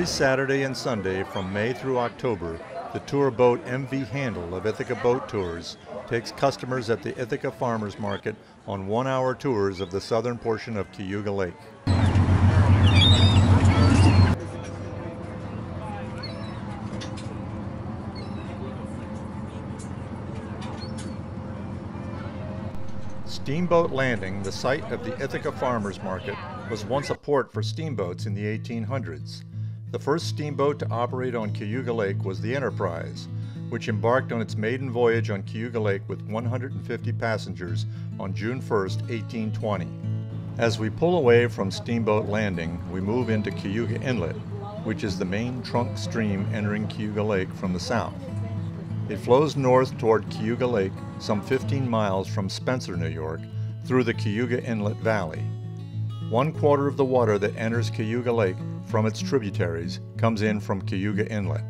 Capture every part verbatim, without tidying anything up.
Every Saturday and Sunday from May through October, the tour boat M V Handle of Ithaca Boat Tours takes customers at the Ithaca Farmers Market on one-hour tours of the southern portion of Cayuga Lake. Steamboat Landing, the site of the Ithaca Farmers Market, was once a port for steamboats in the eighteen hundreds. The first steamboat to operate on Cayuga Lake was the Enterprise, which embarked on its maiden voyage on Cayuga Lake with one hundred fifty passengers on June first, eighteen twenty. As we pull away from Steamboat Landing, we move into Cayuga Inlet, which is the main trunk stream entering Cayuga Lake from the south. It flows north toward Cayuga Lake, some fifteen miles from Spencer, New York, through the Cayuga Inlet Valley. One quarter of the water that enters Cayuga Lake from its tributaries comes in from Cayuga Inlet.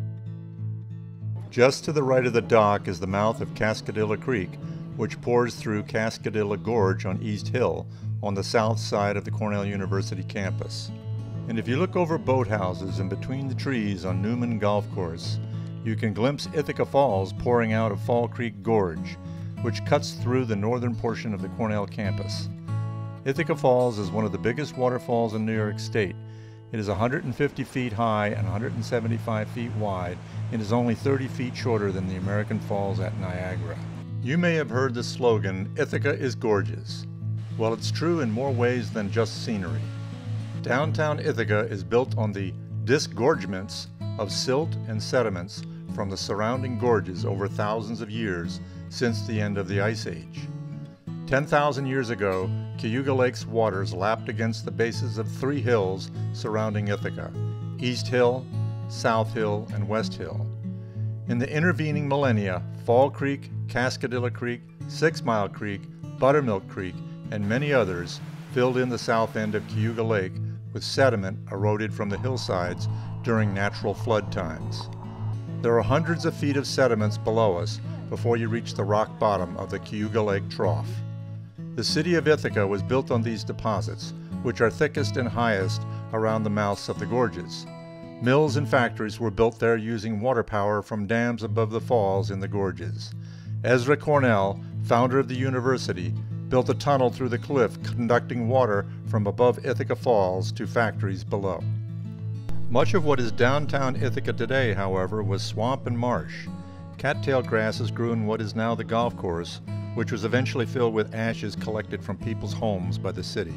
Just to the right of the dock is the mouth of Cascadilla Creek, which pours through Cascadilla Gorge on East Hill on the south side of the Cornell University campus. And if you look over boathouses and between the trees on Newman Golf Course, you can glimpse Ithaca Falls pouring out of Fall Creek Gorge, which cuts through the northern portion of the Cornell campus. Ithaca Falls is one of the biggest waterfalls in New York State. It is one hundred fifty feet high and one hundred seventy-five feet wide and is only thirty feet shorter than the American Falls at Niagara. You may have heard the slogan, Ithaca is gorgeous. Well, it's true in more ways than just scenery. Downtown Ithaca is built on the disgorgements of silt and sediments from the surrounding gorges over thousands of years since the end of the Ice Age. ten thousand years ago, Cayuga Lake's waters lapped against the bases of three hills surrounding Ithaca: East Hill, South Hill, and West Hill. In the intervening millennia, Fall Creek, Cascadilla Creek, Six Mile Creek, Buttermilk Creek, and many others filled in the south end of Cayuga Lake with sediment eroded from the hillsides during natural flood times. There are hundreds of feet of sediments below us before you reach the rock bottom of the Cayuga Lake Trough. The city of Ithaca was built on these deposits, which are thickest and highest around the mouths of the gorges. Mills and factories were built there using water power from dams above the falls in the gorges. Ezra Cornell, founder of the university, built a tunnel through the cliff conducting water from above Ithaca Falls to factories below. Much of what is downtown Ithaca today, however, was swamp and marsh. Cattail grasses grew in what is now the golf course, which was eventually filled with ashes collected from people's homes by the city.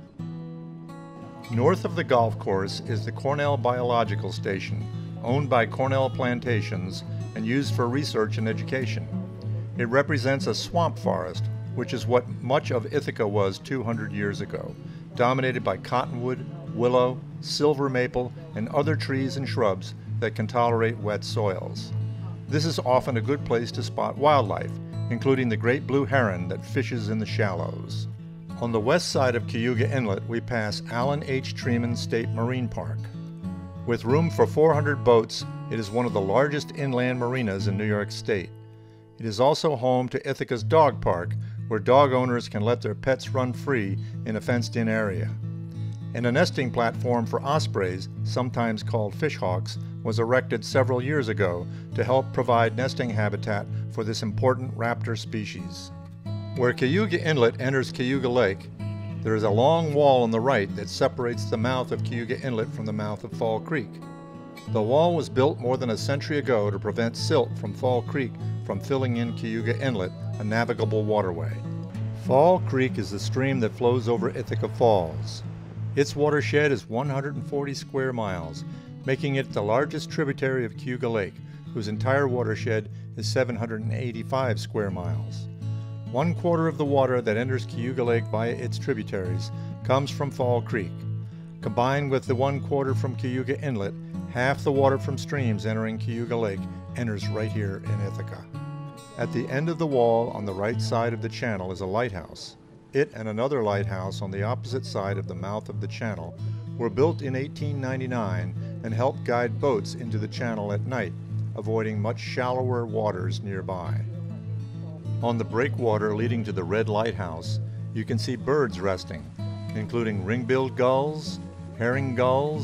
North of the golf course is the Cornell Biological Station, owned by Cornell Plantations and used for research and education. It represents a swamp forest, which is what much of Ithaca was two hundred years ago, dominated by cottonwood, willow, silver maple, and other trees and shrubs that can tolerate wet soils. This is often a good place to spot wildlife, including the great blue heron that fishes in the shallows. On the west side of Cayuga Inlet, we pass Allen H. Treman State Marine Park. With room for four hundred boats, it is one of the largest inland marinas in New York State. It is also home to Ithaca's Dog Park, where dog owners can let their pets run free in a fenced-in area. And a nesting platform for ospreys, sometimes called fishhawks, was erected several years ago to help provide nesting habitat for this important raptor species. Where Cayuga Inlet enters Cayuga Lake, there is a long wall on the right that separates the mouth of Cayuga Inlet from the mouth of Fall Creek. The wall was built more than a century ago to prevent silt from Fall Creek from filling in Cayuga Inlet, a navigable waterway. Fall Creek is the stream that flows over Ithaca Falls. Its watershed is one hundred forty square miles, making it the largest tributary of Cayuga Lake, whose entire watershed is seven hundred eighty-five square miles. One quarter of the water that enters Cayuga Lake via its tributaries comes from Fall Creek. Combined with the one quarter from Cayuga Inlet, half the water from streams entering Cayuga Lake enters right here in Ithaca. At the end of the wall on the right side of the channel is a lighthouse. It and another lighthouse on the opposite side of the mouth of the channel were built in eighteen ninety-nine and helped guide boats into the channel at night, avoiding much shallower waters nearby. On the breakwater leading to the Red Lighthouse, you can see birds resting, including ring-billed gulls, herring gulls,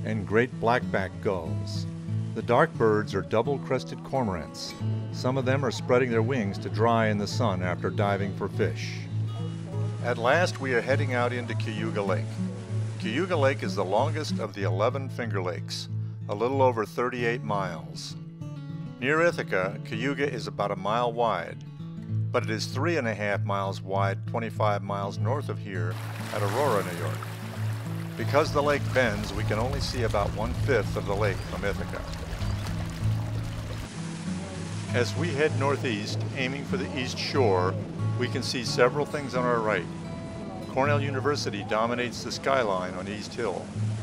and great blackback gulls. The dark birds are double-crested cormorants. Some of them are spreading their wings to dry in the sun after diving for fish. At last we are heading out into Cayuga Lake. Cayuga Lake is the longest of the eleven Finger Lakes, a little over thirty-eight miles. Near Ithaca, Cayuga is about a mile wide, but it is three and a half miles wide twenty-five miles north of here at Aurora, New York. Because the lake bends, we can only see about one-fifth of the lake from Ithaca. As we head northeast, aiming for the east shore, we can see several things on our right. Cornell University dominates the skyline on East Hill.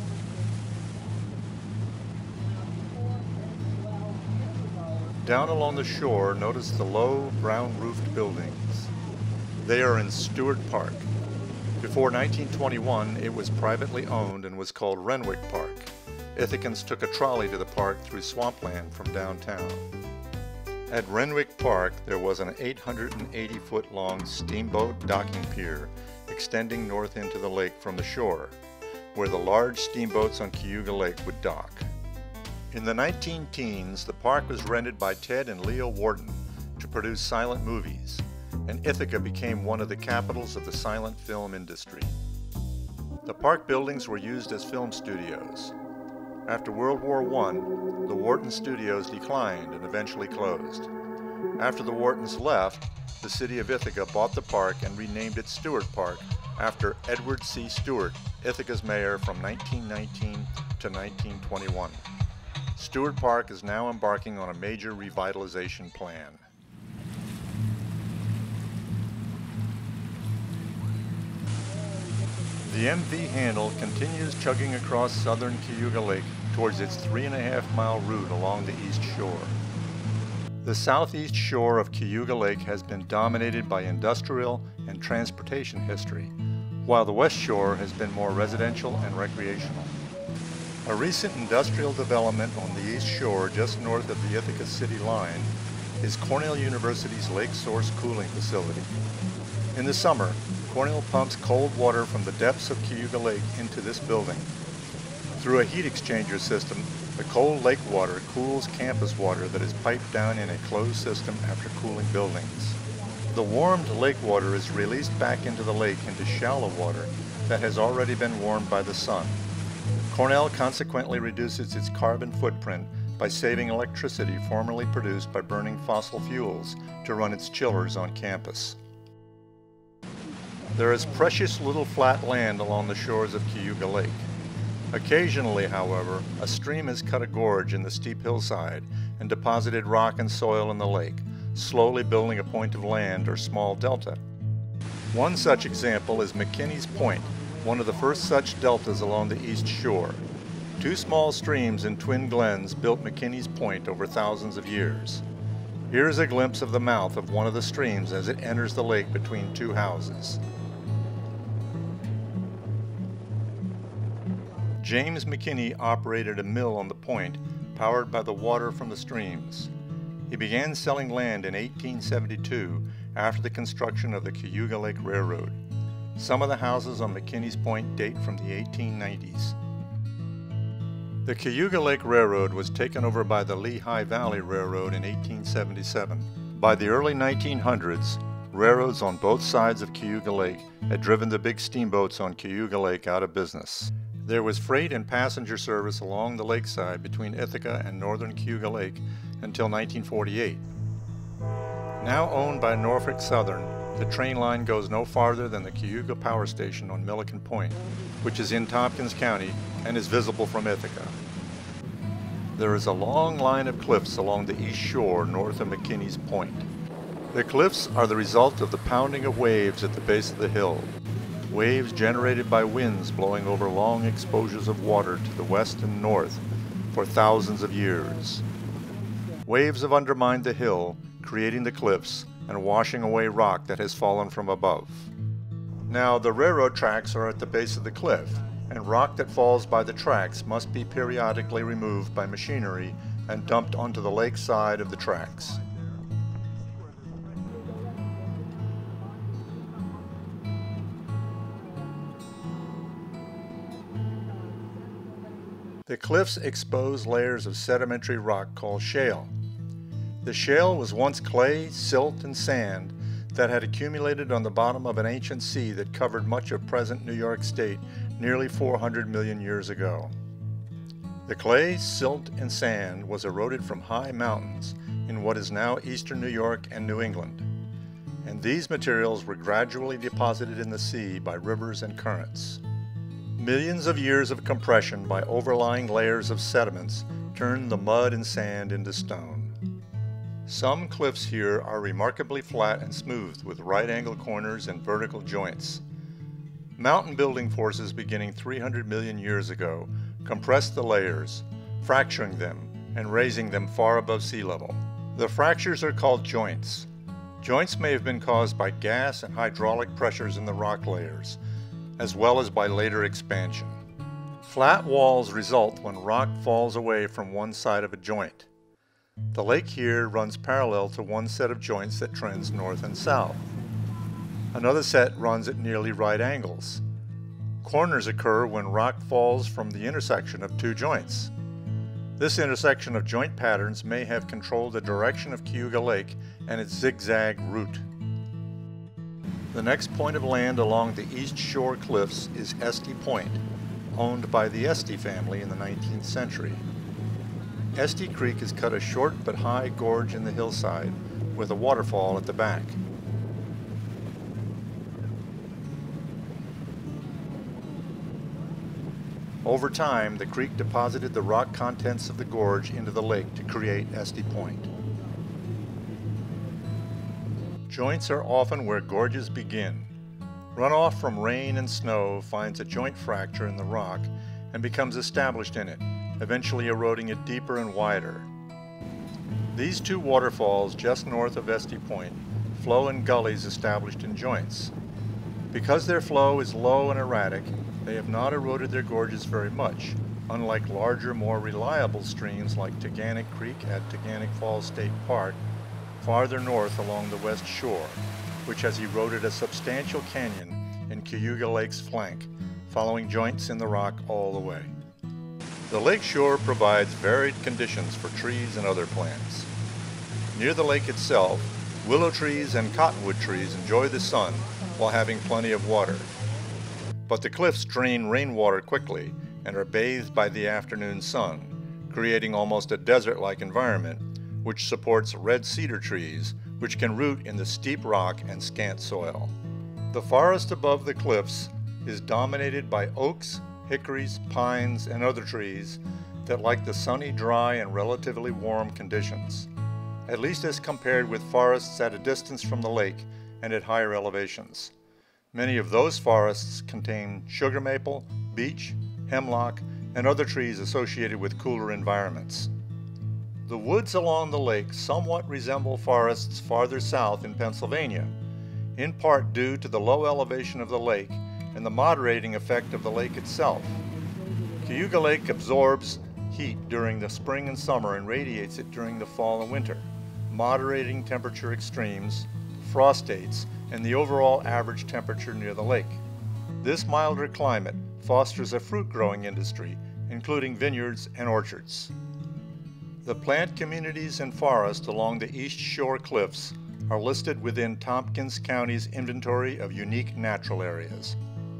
Down along the shore, notice the low, brown-roofed buildings. They are in Stewart Park. Before nineteen twenty-one, it was privately owned and was called Renwick Park. Ithacans took a trolley to the park through swampland from downtown. At Renwick Park, there was an eight hundred eighty foot long steamboat docking pier extending north into the lake from the shore, where the large steamboats on Cayuga Lake would dock. In the nineteen teens, the park was rented by Ted and Leo Wharton to produce silent movies, and Ithaca became one of the capitals of the silent film industry. The park buildings were used as film studios. After World War One, the Wharton studios declined and eventually closed. After the Whartons left, the city of Ithaca bought the park and renamed it Stewart Park after Edward C. Stewart, Ithaca's mayor from nineteen nineteen to nineteen twenty-one. Stewart Park is now embarking on a major revitalization plan. The M V Handle continues chugging across southern Cayuga Lake towards its three and a half mile route along the east shore. The southeast shore of Cayuga Lake has been dominated by industrial and transportation history, while the west shore has been more residential and recreational. A recent industrial development on the east shore just north of the Ithaca city line is Cornell University's lake source cooling facility. In the summer, Cornell pumps cold water from the depths of Cayuga Lake into this building. Through a heat exchanger system, the cold lake water cools campus water that is piped down in a closed system after cooling buildings. The warmed lake water is released back into the lake into shallow water that has already been warmed by the sun. Cornell consequently reduces its carbon footprint by saving electricity formerly produced by burning fossil fuels to run its chillers on campus. There is precious little flat land along the shores of Cayuga Lake. Occasionally, however, a stream has cut a gorge in the steep hillside and deposited rock and soil in the lake, slowly building a point of land or small delta. One such example is McKinney's Point, one of the first such deltas along the east shore. Two small streams in twin glens built McKinney's Point over thousands of years. Here is a glimpse of the mouth of one of the streams as it enters the lake between two houses. James McKinney operated a mill on the point, powered by the water from the streams. He began selling land in eighteen seventy-two after the construction of the Cayuga Lake Railroad. Some of the houses on McKinney's Point date from the eighteen nineties. The Cayuga Lake Railroad was taken over by the Lehigh Valley Railroad in eighteen seventy-seven. By the early nineteen hundreds, railroads on both sides of Cayuga Lake had driven the big steamboats on Cayuga Lake out of business. There was freight and passenger service along the lakeside between Ithaca and northern Cayuga Lake until nineteen forty-eight. Now owned by Norfolk Southern, the train line goes no farther than the Cayuga Power Station on Milliken Point, which is in Tompkins County and is visible from Ithaca. There is a long line of cliffs along the east shore north of McKinney's Point. The cliffs are the result of the pounding of waves at the base of the hill. Waves generated by winds blowing over long exposures of water to the west and north for thousands of years. Waves have undermined the hill, creating the cliffs and washing away rock that has fallen from above. Now, the railroad tracks are at the base of the cliff, and rock that falls by the tracks must be periodically removed by machinery and dumped onto the lake side of the tracks. The cliffs expose layers of sedimentary rock called shale. The shale was once clay, silt, and sand that had accumulated on the bottom of an ancient sea that covered much of present New York State nearly four hundred million years ago. The clay, silt, and sand was eroded from high mountains in what is now eastern New York and New England, and these materials were gradually deposited in the sea by rivers and currents. Millions of years of compression by overlying layers of sediments turned the mud and sand into stone. Some cliffs here are remarkably flat and smooth with right-angle corners and vertical joints. Mountain building forces beginning three hundred million years ago compressed the layers, fracturing them and raising them far above sea level. The fractures are called joints. Joints may have been caused by gas and hydraulic pressures in the rock layers, as well as by later expansion. Flat walls result when rock falls away from one side of a joint. The lake here runs parallel to one set of joints that trends north and south. Another set runs at nearly right angles. Corners occur when rock falls from the intersection of two joints. This intersection of joint patterns may have controlled the direction of Cayuga Lake and its zigzag route. The next point of land along the East Shore cliffs is Estes Point, owned by the Estes family in the nineteenth century. Estes Creek has cut a short but high gorge in the hillside with a waterfall at the back. Over time, the creek deposited the rock contents of the gorge into the lake to create Estes Point. Joints are often where gorges begin. Runoff from rain and snow finds a joint fracture in the rock and becomes established in it, eventually eroding it deeper and wider. These two waterfalls just north of Estes Point flow in gullies established in joints. Because their flow is low and erratic, they have not eroded their gorges very much, unlike larger, more reliable streams like Teganic Creek at Teganic Falls State Park, farther north along the west shore, which has eroded a substantial canyon in Cayuga Lake's flank, following joints in the rock all the way. The lakeshore provides varied conditions for trees and other plants. Near the lake itself, willow trees and cottonwood trees enjoy the sun while having plenty of water. But the cliffs drain rainwater quickly and are bathed by the afternoon sun, creating almost a desert-like environment, which supports red cedar trees, which can root in the steep rock and scant soil. The forest above the cliffs is dominated by oaks, hickories, pines, and other trees that like the sunny, dry, and relatively warm conditions, at least as compared with forests at a distance from the lake and at higher elevations. Many of those forests contain sugar maple, beech, hemlock, and other trees associated with cooler environments. The woods along the lake somewhat resemble forests farther south in Pennsylvania, in part due to the low elevation of the lake and the moderating effect of the lake itself. Cayuga Lake absorbs heat during the spring and summer and radiates it during the fall and winter, moderating temperature extremes, frost dates, and the overall average temperature near the lake. This milder climate fosters a fruit growing industry, including vineyards and orchards. The plant communities and forests along the East Shore cliffs are listed within Tompkins County's inventory of unique natural areas.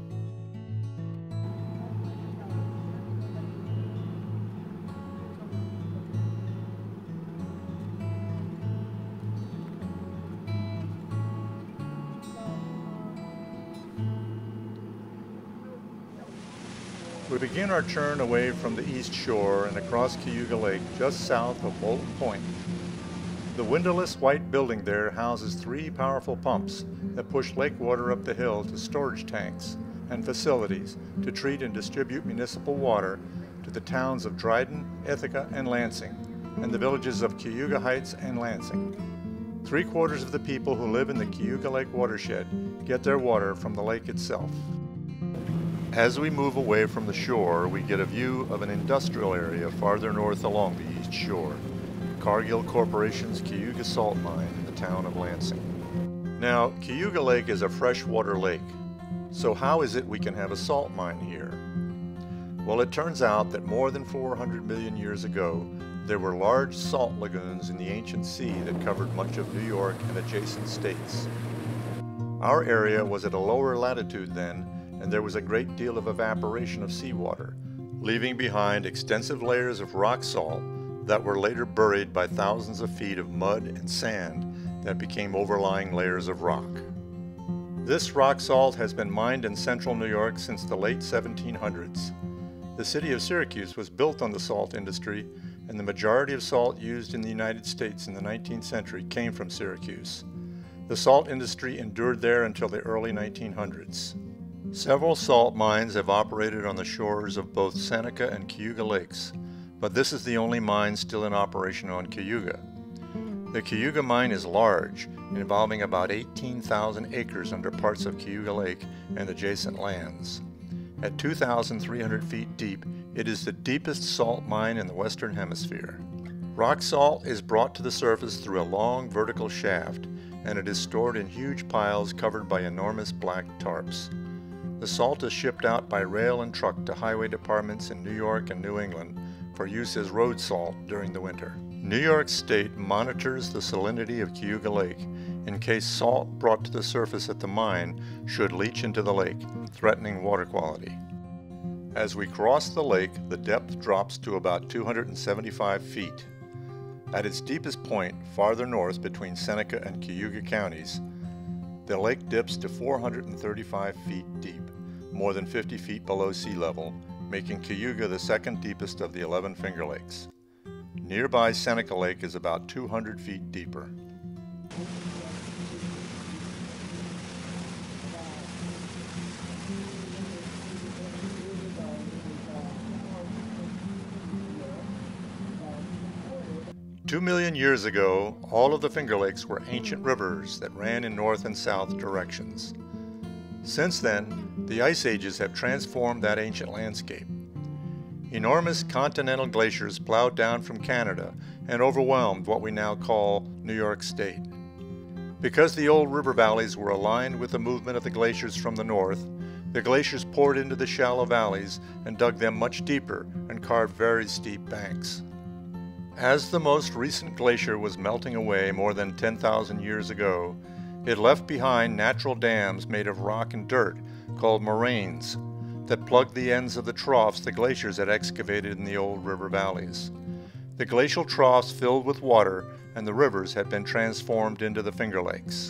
We begin our turn away from the East Shore and across Cayuga Lake just south of Bolton Point. The windowless white building there houses three powerful pumps that push lake water up the hill to storage tanks and facilities to treat and distribute municipal water to the towns of Dryden, Ithaca, and Lansing, and the villages of Cayuga Heights and Lansing. Three quarters of the people who live in the Cayuga Lake watershed get their water from the lake itself. As we move away from the shore, we get a view of an industrial area farther north along the East Shore, Cargill Corporation's Cayuga Salt Mine in the town of Lansing. Now, Cayuga Lake is a freshwater lake, so how is it we can have a salt mine here? Well, it turns out that more than four hundred million years ago, there were large salt lagoons in the ancient sea that covered much of New York and adjacent states. Our area was at a lower latitude then, and there was a great deal of evaporation of seawater, leaving behind extensive layers of rock salt that were later buried by thousands of feet of mud and sand that became overlying layers of rock. This rock salt has been mined in central New York since the late seventeen hundreds. The city of Syracuse was built on the salt industry, and the majority of salt used in the United States in the nineteenth century came from Syracuse. The salt industry endured there until the early nineteen hundreds. Several salt mines have operated on the shores of both Seneca and Cayuga Lakes, but this is the only mine still in operation on Cayuga. The Cayuga mine is large, involving about eighteen thousand acres under parts of Cayuga Lake and adjacent lands. At two thousand three hundred feet deep, it is the deepest salt mine in the Western Hemisphere. Rock salt is brought to the surface through a long vertical shaft, and it is stored in huge piles covered by enormous black tarps. The salt is shipped out by rail and truck to highway departments in New York and New England for use as road salt during the winter. New York State monitors the salinity of Cayuga Lake in case salt brought to the surface at the mine should leach into the lake, threatening water quality. As we cross the lake, the depth drops to about two hundred seventy-five feet. At its deepest point, farther north between Seneca and Cayuga counties, the lake dips to four hundred thirty-five feet deep, more than fifty feet below sea level, making Cayuga the second deepest of the eleven Finger Lakes. Nearby Seneca Lake is about two hundred feet deeper. Two million years ago, all of the Finger Lakes were ancient rivers that ran in north and south directions. Since then, the ice ages have transformed that ancient landscape. Enormous continental glaciers plowed down from Canada and overwhelmed what we now call New York State. Because the old river valleys were aligned with the movement of the glaciers from the north, the glaciers poured into the shallow valleys and dug them much deeper and carved very steep banks. As the most recent glacier was melting away more than ten thousand years ago, it left behind natural dams made of rock and dirt called moraines that plugged the ends of the troughs the glaciers had excavated in the old river valleys. The glacial troughs filled with water, and the rivers had been transformed into the Finger Lakes.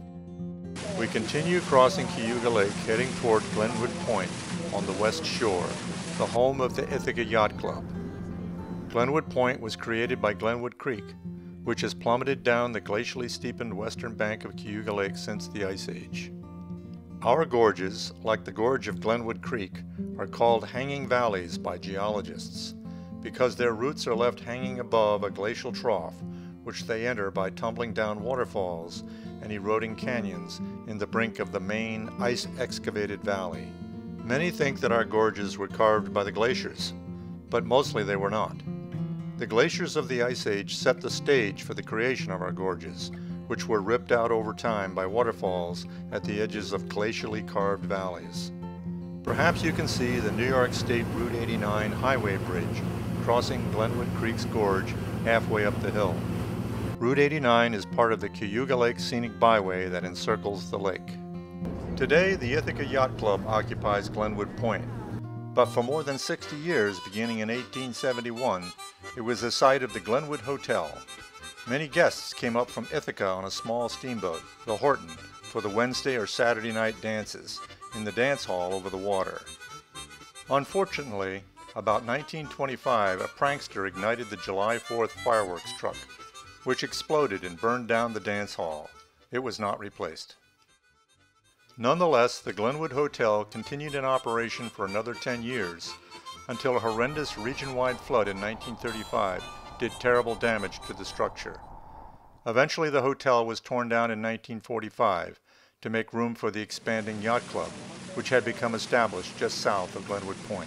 We continue crossing Cayuga Lake, heading toward Glenwood Point on the west shore, the home of the Ithaca Yacht Club. Glenwood Point was created by Glenwood Creek, which has plummeted down the glacially steepened western bank of Cayuga Lake since the Ice Age. Our gorges, like the gorge of Glenwood Creek, are called hanging valleys by geologists because their roots are left hanging above a glacial trough, which they enter by tumbling down waterfalls and eroding canyons in the brink of the main ice-excavated valley. Many think that our gorges were carved by the glaciers, but mostly they were not. The glaciers of the Ice Age set the stage for the creation of our gorges, which were ripped out over time by waterfalls at the edges of glacially carved valleys. Perhaps you can see the New York State Route eighty-nine highway bridge crossing Glenwood Creek's gorge halfway up the hill. Route eighty-nine is part of the Cayuga Lake Scenic Byway that encircles the lake. Today, the Ithaca Yacht Club occupies Glenwood Point, but for more than sixty years, beginning in eighteen seventy-one, it was the site of the Glenwood Hotel. Many guests came up from Ithaca on a small steamboat, the Horton, for the Wednesday or Saturday night dances in the dance hall over the water. Unfortunately, about nineteen twenty-five, a prankster ignited the July fourth fireworks truck, which exploded and burned down the dance hall. It was not replaced. Nonetheless, the Glenwood Hotel continued in operation for another ten years, until a horrendous region-wide flood in nineteen thirty-five did terrible damage to the structure. Eventually the hotel was torn down in nineteen forty-five to make room for the expanding yacht club, which had become established just south of Glenwood Point.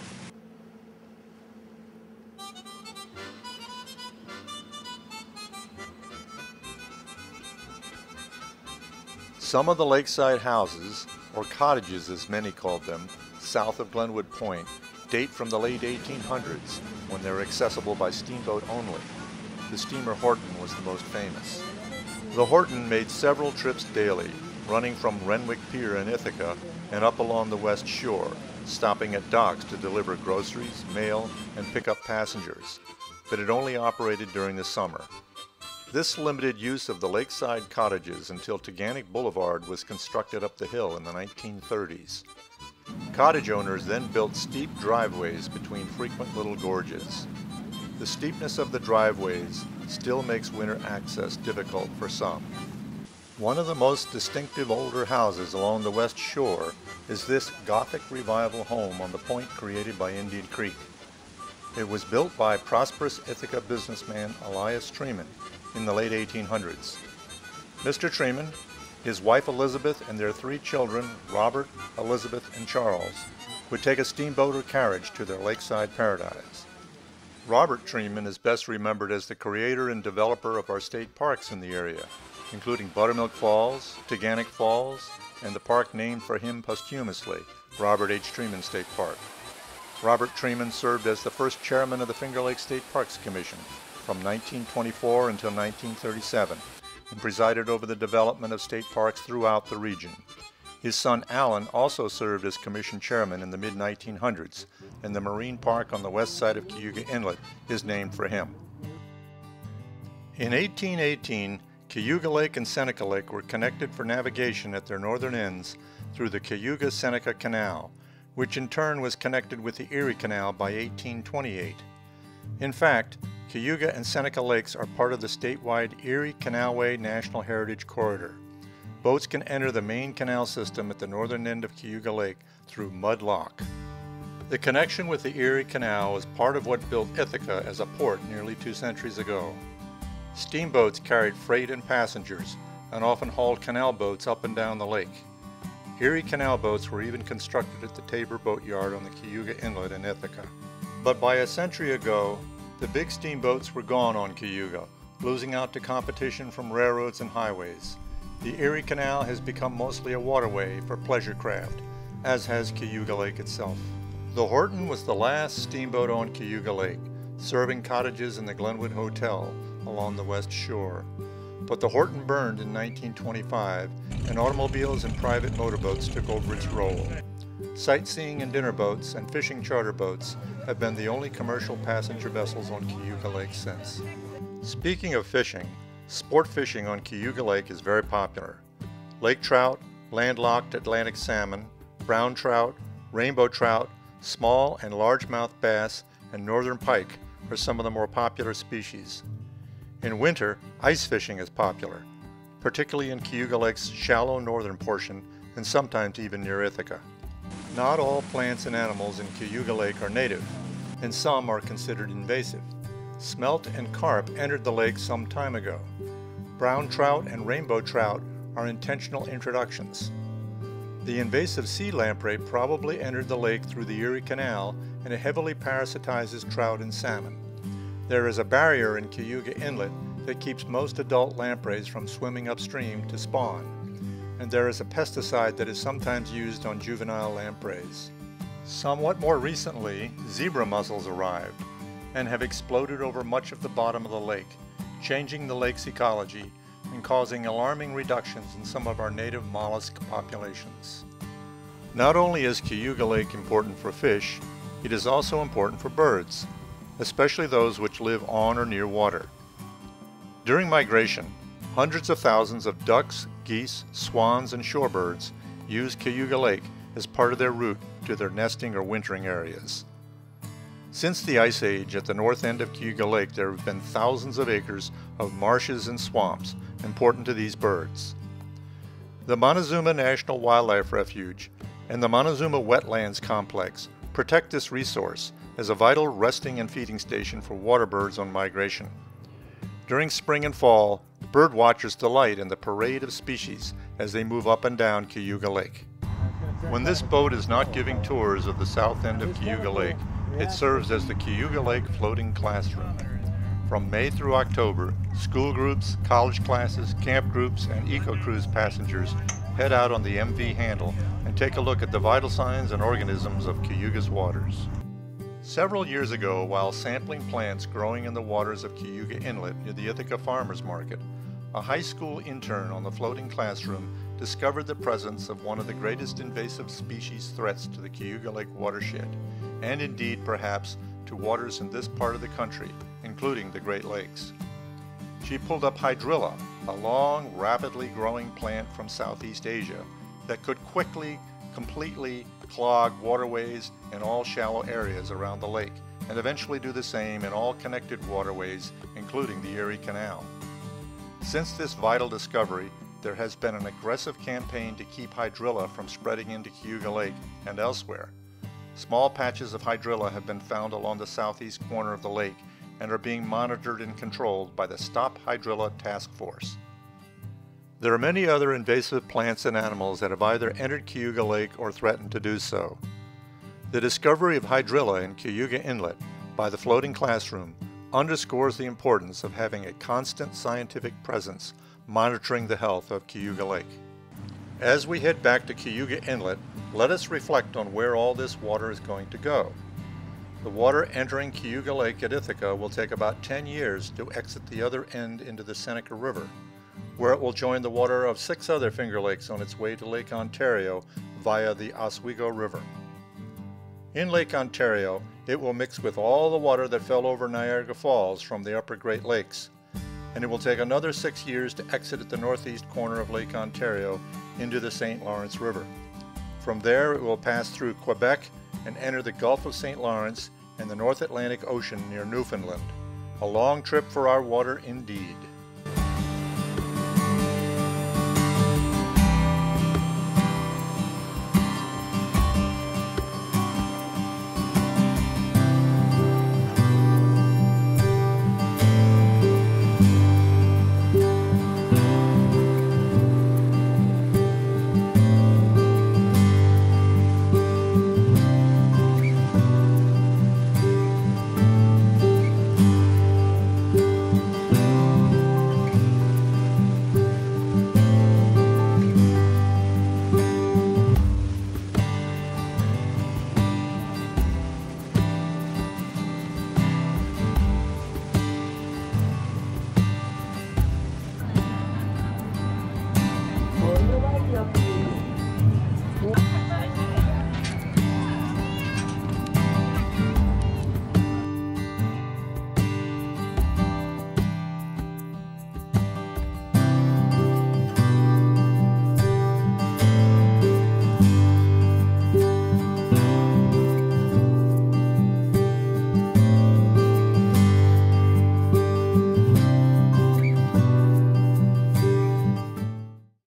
Some of the lakeside houses, or cottages as many called them, south of Glenwood Point, date from the late eighteen hundreds, when they were accessible by steamboat only. The steamer Horton was the most famous. The Horton made several trips daily, running from Renwick Pier in Ithaca and up along the west shore, stopping at docks to deliver groceries, mail, and pick up passengers, but it only operated during the summer. This limited use of the lakeside cottages until Taganic Boulevard was constructed up the hill in the nineteen thirties. Cottage owners then built steep driveways between frequent little gorges. The steepness of the driveways still makes winter access difficult for some. One of the most distinctive older houses along the west shore is this Gothic Revival home on the point created by Indian Creek. It was built by prosperous Ithaca businessman Elias Treman in the late eighteen hundreds. Mister Treman, his wife Elizabeth, and their three children, Robert, Elizabeth, and Charles, would take a steamboat or carriage to their lakeside paradise. Robert Treman is best remembered as the creator and developer of our state parks in the area, including Buttermilk Falls, Taganic Falls, and the park named for him posthumously, Robert H. Treman State Park. Robert Treman served as the first chairman of the Finger Lakes State Parks Commission from nineteen twenty-four until nineteen thirty-seven, and presided over the development of state parks throughout the region. His son Alan also served as commission chairman in the mid nineteen hundreds, and the marine park on the west side of Cayuga Inlet is named for him. In eighteen eighteen, Cayuga Lake and Seneca Lake were connected for navigation at their northern ends through the Cayuga-Seneca Canal, which in turn was connected with the Erie Canal by eighteen twenty-eight. In fact, Cayuga and Seneca Lakes are part of the statewide Erie Canalway National Heritage Corridor. Boats can enter the main canal system at the northern end of Cayuga Lake through Mud Lock. The connection with the Erie Canal was part of what built Ithaca as a port nearly two centuries ago. Steamboats carried freight and passengers, and often hauled canal boats up and down the lake. Erie Canal boats were even constructed at the Tabor Boat Yard on the Cayuga Inlet in Ithaca. But by a century ago, the big steamboats were gone on Cayuga, losing out to competition from railroads and highways. The Erie Canal has become mostly a waterway for pleasure craft, as has Cayuga Lake itself. The Horton was the last steamboat on Cayuga Lake, serving cottages in the Glenwood Hotel along the west shore. But the Horton burned in nineteen twenty-five, and automobiles and private motorboats took over its role. Sightseeing and dinner boats and fishing charter boats have been the only commercial passenger vessels on Cayuga Lake since. Speaking of fishing, sport fishing on Cayuga Lake is very popular. Lake trout, landlocked Atlantic salmon, brown trout, rainbow trout, small and largemouth bass, and northern pike are some of the more popular species. In winter, ice fishing is popular, particularly in Cayuga Lake's shallow northern portion and sometimes even near Ithaca. Not all plants and animals in Cayuga Lake are native, and some are considered invasive. Smelt and carp entered the lake some time ago. Brown trout and rainbow trout are intentional introductions. The invasive sea lamprey probably entered the lake through the Erie Canal, and it heavily parasitizes trout and salmon. There is a barrier in Cayuga Inlet that keeps most adult lampreys from swimming upstream to spawn, and there is a pesticide that is sometimes used on juvenile lampreys. Somewhat more recently, zebra mussels arrived and have exploded over much of the bottom of the lake, changing the lake's ecology and causing alarming reductions in some of our native mollusk populations. Not only is Cayuga Lake important for fish, it is also important for birds, especially those which live on or near water. During migration, hundreds of thousands of ducks, geese, swans, and shorebirds use Cayuga Lake as part of their route to their nesting or wintering areas. Since the Ice Age at the north end of Cayuga Lake, there have been thousands of acres of marshes and swamps important to these birds. The Montezuma National Wildlife Refuge and the Montezuma Wetlands Complex protect this resource as a vital resting and feeding station for water birds on migration. During spring and fall, bird watchers delight in the parade of species as they move up and down Cayuga Lake. When this boat is not giving tours of the south end of Cayuga Lake, it serves as the Cayuga Lake Floating Classroom. From May through October, school groups, college classes, camp groups, and eco-cruise passengers head out on the M V Handle and take a look at the vital signs and organisms of Cayuga's waters. Several years ago, while sampling plants growing in the waters of Cayuga Inlet near the Ithaca Farmers Market, a high school intern on the floating classroom discovered the presence of one of the greatest invasive species threats to the Cayuga Lake watershed, and indeed perhaps to waters in this part of the country, including the Great Lakes. She pulled up hydrilla, a long, rapidly growing plant from Southeast Asia that could quickly, completely clog waterways in all shallow areas around the lake, and eventually do the same in all connected waterways, including the Erie Canal. Since this vital discovery, there has been an aggressive campaign to keep hydrilla from spreading into Cayuga Lake and elsewhere. Small patches of hydrilla have been found along the southeast corner of the lake and are being monitored and controlled by the Stop Hydrilla Task Force. There are many other invasive plants and animals that have either entered Cayuga Lake or threatened to do so. The discovery of hydrilla in Cayuga Inlet by the floating classroom underscores the importance of having a constant scientific presence monitoring the health of Cayuga Lake. As we head back to Cayuga Inlet, let us reflect on where all this water is going to go. The water entering Cayuga Lake at Ithaca will take about ten years to exit the other end into the Seneca River, where it will join the water of six other Finger Lakes on its way to Lake Ontario via the Oswego River. In Lake Ontario, it will mix with all the water that fell over Niagara Falls from the upper Great Lakes, and it will take another six years to exit at the northeast corner of Lake Ontario into the Saint Lawrence River. From there, it will pass through Quebec and enter the Gulf of Saint Lawrence and the North Atlantic Ocean near Newfoundland. A long trip for our water indeed.